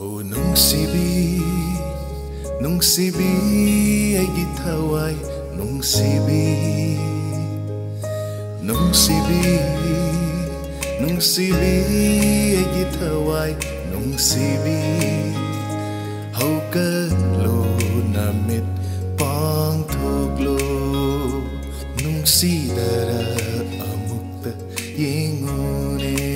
Nungsibi, Nungsibi, aigi thawai, Nungsibi, Nungsibi, Nungsibi, aigi thawai, Nungsibi, hauka lo namit pang thoglo, Nungsidara amukta yengone.